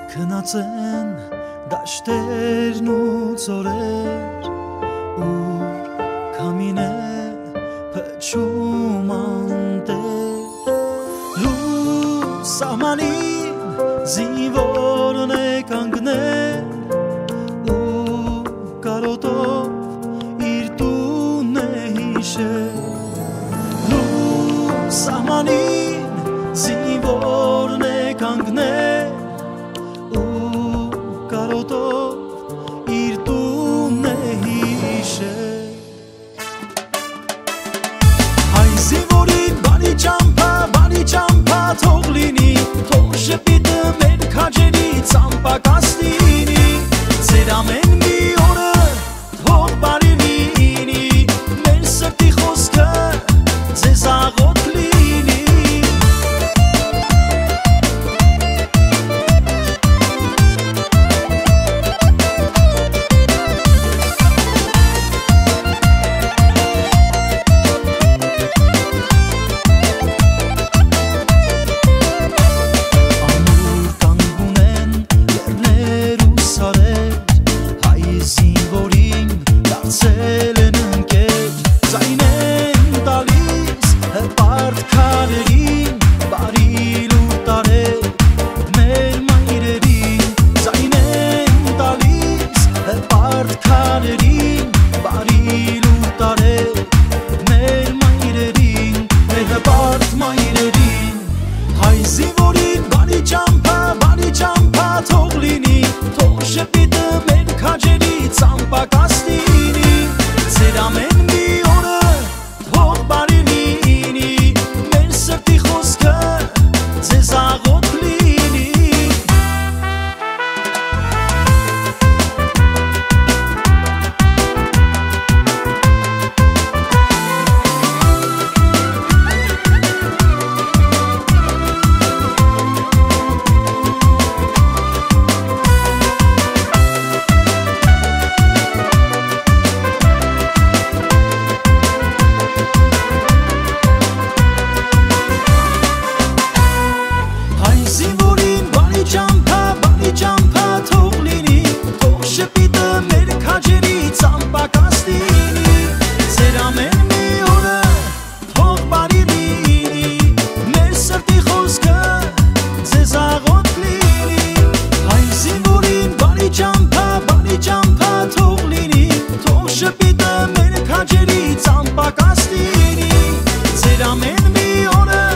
Քնած են դաշտերն ու ծորեր ու քամին է փչում անտեր լույս սահմանին զինվորն է կանգնել ու կարոտով իր տունն է հիշել լույս սահմանին զինվորն է կանգնել իր տունն է հիշել Հայ զինվորին բարի ճամփա թող լինի թող շպիտը մեր քաջերից անպակաս լինի ձեր ամեն մի օրը թող բարի լինի մեր սրտի խոսքը ձեզ աղոթ լինի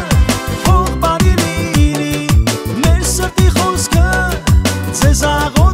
Cesaro